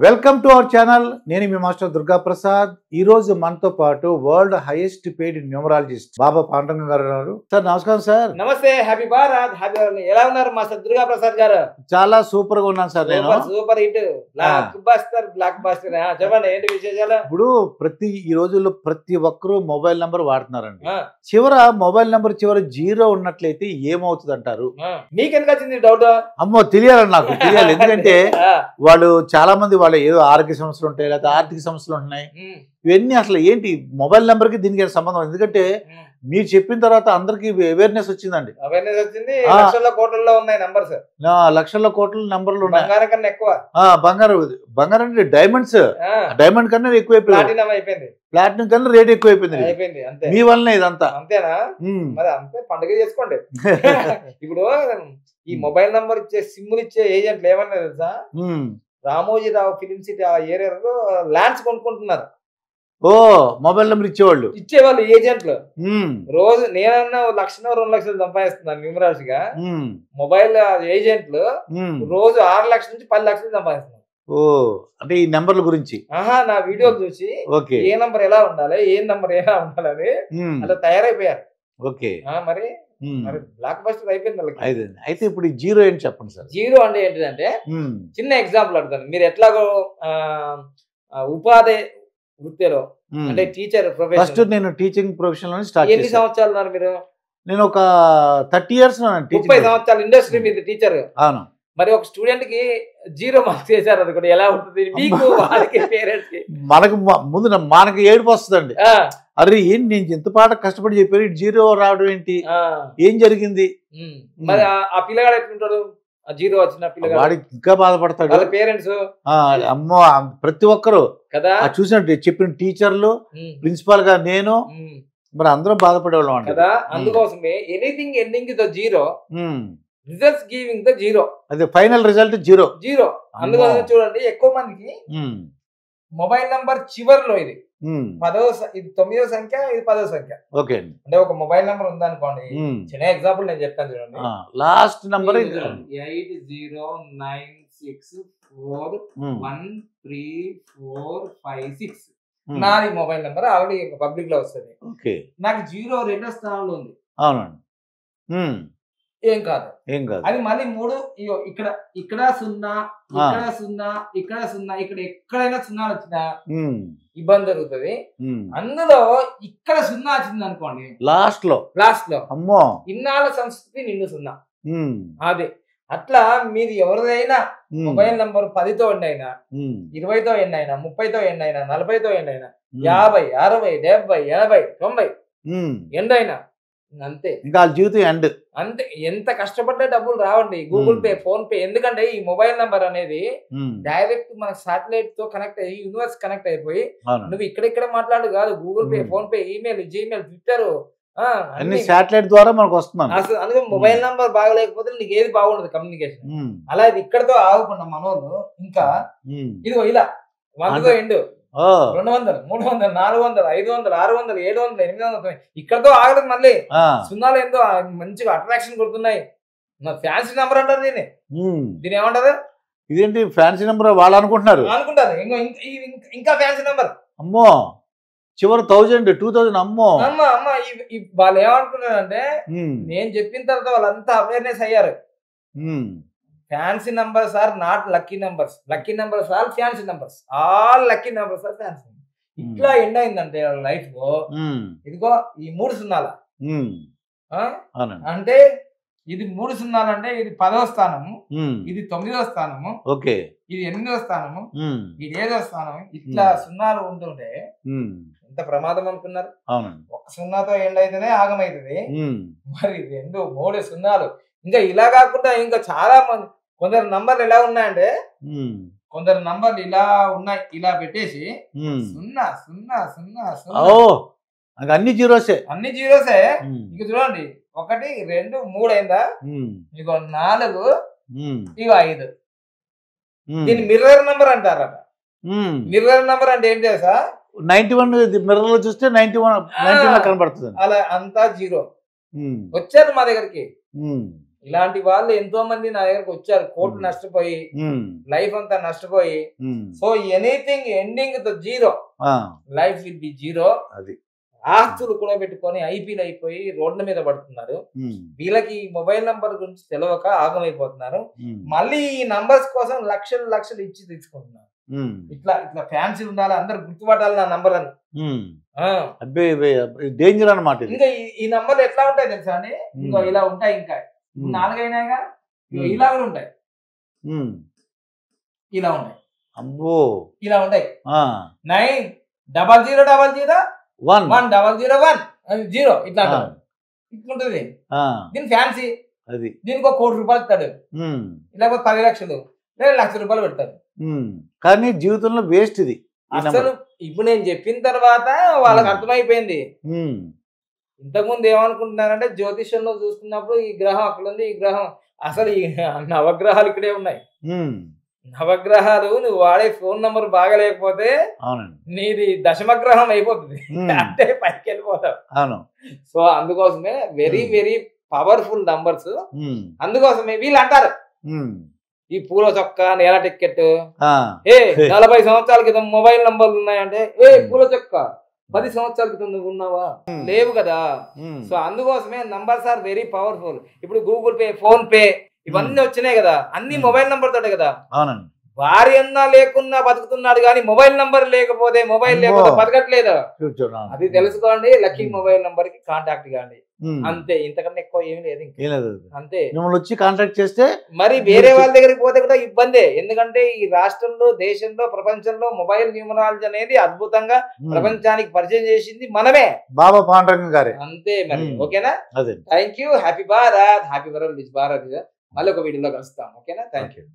Welcome to our channel. నేను మీ master Durga Prasad. ఈ రోజు మనతో పాటు world highest paid numerologist Baba Panduranga గారు ఉన్నారు. సార్ నమస్కారం సార్. నమస్తే. హ్యాపీ భారత్. హ్యాపీ. ఎలా ఉన్నారు మాస్టర్ దుర్గా ప్రసాద్ గారు? చాలా సూపర్ గా ఉన్నాను సార్. నేను సూపర్ హిట్ బ్లాక్ బస్టర్. చెప్పండి ఏంటి విశేషాలు? ఇప్పుడు ఈ రోజుల్లో ప్రతి ఒక్కరూ మొబైల్ నంబర్ వాడుతున్నారండి. చివర మొబైల్ నంబర్ చివర 0 ఉన్నట్లయితే ఏమవుతుంది అంటారు? మీకెందుకు వచ్చింది డౌట్? అమ్మో తెలియాలండి, నాకు తెలియాలి. ఎందుకంటే వాళ్ళు చాలా మంది వాళ్ళ ఏదో ఆరోగ్య సమస్యలు ఉంటాయి, లేకపోతే ఆర్థిక సమస్యలు ఉంటున్నాయి. ఇవన్నీ అసలు ఏంటి మొబైల్ నెంబర్ కి దీనికి సంబంధం? ఎందుకంటే మీరు చెప్పిన తర్వాత అందరికి అవేర్నెస్ వచ్చిందండి. అవేర్నెస్ వచ్చింది. లక్షల కోట్లలో ఉన్నాయి నంబర్స్. లక్షల కోట్ల నంబర్లు ఉన్నాయి. బంగారం కన్నా ఎక్కువ. బంగారం అంటే డైమండ్స్, డైమండ్ కన్నా ఎక్కువైపోయింది. ప్లాటినం కన్నా రేట్ ఎక్కువైపోయింది. మీ వల్లనే ఇదంతా. అంతేనా? మరి అంతే, పండుగ చేసుకోండి. ఇప్పుడు ఈ మొబైల్ నంబర్ ఇచ్చే సిమ్లు ఇచ్చే ఏజెంట్లు ఏమన్నా తెలుసా? రామోజీరావు ఫిలిం సిటీ ఆ ఏరియాలో ల్యాండ్స్ కొనుక్కుంటున్నారు. ఓ మొబైల్ నెంబర్ ఇచ్చేవాళ్ళు ఏజెంట్లు. రోజు నేనన్నా 1 లక్ష 2 లక్షలు సంపాదిస్తున్నాను న్యూమరాల్స్ గా. మొబైల్ ఏజెంట్లు రోజు 6 లక్షల నుంచి 10 లక్షలు సంపాదిస్తున్నారు. ఓ అంటే ఈ నెంబర్ల గురించి నా వీడియోలు చూసి ఏ నంబర్ ఎలా ఉండాలి, ఏ నంబర్ ఎలా ఉండాలని అలా తయారైపోయారు. ఓకే. మరి బ్లాక్ బస్టర్ అయిపోయింది. అయితే ఇప్పుడు 0 ఏంటి చెప్పండి సార్. 0 అంటే ఏంటిదంటే, చిన్న ఎగ్జాంపుల్ అడుగుతాను. మీరు ఎట్లాగో ఉపాధి వృత్తిలో అంటే టీచర్ ప్రొఫెషన్. ఫస్ట్ నేను టీచింగ్ ప్రొఫెషన్ లో స్టార్ట్. ఎన్ని సంవత్సరాలు ఉన్నారు మీరు? నేను ఒక 30 years 30 సంవత్సరాలు ఇండస్ట్రీ మీద టీచర్. అవును. మరి ఒక స్టూడెంట్ కి 0 మార్క్స్ చేశారు అనుకోండి, ఎలా ఉంటుంది మీకు, వాళ్ళకి, పేరెంట్స్ కి? మనకు ముందు మనకి ఏడుపు వస్తుందండి. అరే ఏంటి నేను ఎంత పాట కష్టపడి చెప్పారు, 0 రావడం ఏంటి, ఏం జరిగింది? మరి ఆ పిల్లగాడు ఎట్లుంటాడు? 0 వచ్చిన పిల్లగాడు వాడికి ఇంకా బాధపడతాడు. వాళ్ళ పేరెంట్స్ అమ్మో ప్రతి ఒక్కరు కదా చూసినట్టు చెప్పిన టీచర్లు, ప్రిన్సిపాల్ గా నేను, మరి అందరం బాధపడేవాళ్ళం కదా. అందుకోసమే ఎనీథింగ్ ఎండింగ్ తో 0, రిజల్ట్స్ గివింగ్ ద 0. అదే ఫైనల్ రిజల్ట్ 0. అందుకోసం చూడండి, ఎక్కువ మందికి మొబైల్ నంబర్ చివరిలో ఇది 9వ సంఖ్య, ఇది 10వ సంఖ్య. ఓకే. అంటే ఒక మొబైల్ నంబర్ ఉందనుకోండి, చిన్న ఎగ్జాంపుల్ నేను చెప్తాను చూడండి. Last number 8096413456. నాది మొబైల్ నంబర్ ఆల్రెడీ పబ్లిక్ లో వస్తుంది. నాకు 0 రెండో స్థానంలో ఉంది. అవునండి. ఏం కాదు. అది మళ్ళీ 3 ఇక్కడ 0, ఇక్కడ 0, ఇక్కడ 0, ఇక్కడ ఎక్కడైనా 0 వచ్చినా ఇబ్బంది జరుగుతుంది. అందులో ఇక్కడ 0 వచ్చింది అనుకోండి లాస్ట్ లో అమ్మో ఇన్నాళ్ళ సంస్కృతి నిన్ను 0. అదే అట్లా మీది ఎవరిదైనా మొబైల్ నంబర్ 10తో ఎండ్ అయినా, 20తో ఎండ్ అయినా, 30తో ఎండ్ అయినా, 40తో ఎండ్ అయినా, 50, 60, 70, 80, 90 ఎండ్ అయినా అంతే, ఇంకా జీవితం ఎండ్. అంతే. ఎంత కష్టపడ్డా డబ్బులు రావండి. Google Pay, PhonePe. ఎందుకంటే ఈ మొబైల్ నంబర్ అనేది డైరెక్ట్ మన సాటిలైట్ తో కనెక్ట్ అయ్యి యూనివర్స్ కనెక్ట్ అయిపోయి, నువ్వు ఇక్కడ మాట్లాడు కాదు. Google Pay, PhonePe, email, Gmail, Twitter అన్ని సాటిలైట్ ద్వారా మనకు వస్తున్నాను. అసలు అందుకే మొబైల్ నంబర్ బాగలేకపోతే నీకు ఏది బాగుండదు కమ్యూనికేషన్. అలా ఇది ఇక్కడతో ఆగకుండా మనోళ్ళు ఇంకా ఇదిగో ఇలా 100తో ఎండు, 200, 300, 400, 500, 600, 700, 800 ఇక్కడతో ఆగదు. మళ్ళీ 0 ఏందో మంచిగా అట్రాక్షన్ కొడుతున్నాయి. ఫ్యాన్సీ నెంబర్ అంటారు దీన్ని ఏమంటారు? ఇదేంటి ఫ్యాన్సీ నెంబర్? వాళ్ళు అనుకుంటారు ఇంకా ఫ్యాన్సీ నెంబర్. అమ్మో చివరి 1000, 2000. అమ్మో వాళ్ళు ఏమనుకున్నారంటే, నేను చెప్పిన తర్వాత వాళ్ళంతా అవేర్నెస్ అయ్యారు. Fancy numbers are not lucky numbers. Lucky numbers are fancy numbers. All lucky numbers are fancy. ఇట్లా ఎండ్ అయిందంటే లైఫ్ లో ఇదిగో ఈ 3 సున్నాల అంటే ఇది 3 సున్నాలంటే ఇది 10వ స్థానము, ఇది 9వ స్థానము, ఇది 8వ స్థానము, ఇది 7వ స్థానము. ఇట్లా సున్నాలు ఉంటుంటే ఎంత ప్రమాదం అనుకున్నారు? ఒక 0తో ఎండ్ అయితేనే ఆగమైతుంది. మరి 2, 3 సున్నాలు. ఇంకా ఇలా కాకుండా ఇంకా చాలా మంది కొందరు నంబర్లు ఎలా ఉన్నాయంటే, కొందరు నంబర్లు ఇలా ఉన్నాయి, ఇలా పెట్టేసి 0 0 0 అన్ని జీరోసే. ఇక చూడండి 1 2 3 అయిందా, ఇగో 4, ఇగో 5. దీన్ని మిర్రర్ నంబర్ అంటారట. మిర్రర్ నంబర్ అంటే ఏం తెలుసా? 91 మిర్రర్ లో చూస్తే 91 కనబడుతుంది. అలా అంతా 0. వచ్చారు మా దగ్గరికి, ఇలాంటి వాళ్ళు ఎంతో మంది నా దగ్గరకు వచ్చారు, కోట్లు నష్టపోయి, లైఫ్ అంతా నష్టపోయి. సో ఎనీథింగ్ ఎండింగ్ తో zero, life will be zero. అది ఆస్తులు కూడా పెట్టుకొని ఐపీలు అయిపోయి రోడ్ల మీద పడుతున్నారు. వీళ్ళకి మొబైల్ నంబర్ గురించి తెలియక ఆగమైపోతున్నారు. మళ్ళీ ఈ నంబర్స్ కోసం లక్షలు లక్షలు ఇచ్చి తీసుకుంటున్నారు. ఇట్లా ఇట్లా ఫ్యాన్సీ ఉండాలి, అందరు గుర్తుపట్టాలి నా నంబర్ అని. డేంజర్ అన్నమాట. ఇంకా ఈ నంబర్లు ఎట్లా ఉంటాయి తెలుసా అండి? ఇంకో ఇలా ఉంటాయి, ఇంకా 4 అయినాయిగా, ఇలా కూడా ఉంటాయి, ఇలా ఉంటాయి. అబ్బో, ఇలా ఉంటాయి 90000110010 ఇట్లా ఇట్లుంటది. దీని ఫ్యాన్సీ, దీనికి 1 కోటి రూపాయలు ఇస్తాడు, లేకపోతే 10 లక్షలు, 2 లక్షల రూపాయలు పెడతాడు. కానీ జీవితంలో వేస్ట్ ఇది అసలు. ఇప్పుడు నేను చెప్పిన తర్వాత వాళ్ళకి అర్థమైపోయింది. ఇంతకుముందు ఏమనుకుంటున్నారంటే జ్యోతిష్యంలో చూసుకున్నప్పుడు ఈ గ్రహం అక్కడ ఉంది, ఈ గ్రహం, అసలు ఈ నవగ్రహాలు ఇక్కడే ఉన్నాయి. నవగ్రహాలు నువ్వు వాడే ఫోన్ నంబర్ బాగలేకపోతే నీది దశమగ్రహం అయిపోతుంది, అంటే పైకి వెళ్ళిపోతావు. సో అందుకోసమే వెరీ వెరీ పవర్ఫుల్ నంబర్స్. అందుకోసమే వీళ్ళు అంటారు ఈ పూల చొక్క, నేల టికెట్, 40 సంవత్సరాల క్రితం మొబైల్ నంబర్లు ఉన్నాయంటే పూల చొక్క 10 సంవత్సరాల క్రితం నువ్వు ఉన్నావా? లేవు కదా. సో అందుకోసమే నంబర్స్ ఆర్ వెరీ పవర్ఫుల్. ఇప్పుడు గూగుల్ పే, ఫోన్ పే ఇవన్నీ వచ్చినాయి కదా, అన్ని మొబైల్ నంబర్ తోటే కదా. భార్య అన్నా లేకున్నా బతుకుతున్నాడు, కానీ మొబైల్ నంబర్ లేకపోతే బతకట్లేదు. అది తెలుసుకోండి. లక్కీ మొబైల్ నంబర్ కి కాంటాక్ట్ కాండి, అంతే. ఇంతకన్నా ఎక్కువ ఏమి లేదు, అంతే. మిమ్మల్ని వచ్చి కాంటాక్ట్ చేస్తే మరి వేరే వాళ్ళ దగ్గరికి పోతే కూడా ఇబ్బందే. ఎందుకంటే ఈ రాష్ట్రంలో, దేశంలో, ప్రపంచంలో మొబైల్ న్యూమరాలజీ అనేది అద్భుతంగా ప్రపంచానికి పరిచయం చేసింది మనమే, బాబా పాండురంగ గారే. అంతే మరి. ఓకేనా? Thank you. Happy Bharat, happy world, Bharat. మళ్ళీ ఒక వీడియోలో కలుస్తాం. ఓకేనా? Thank you.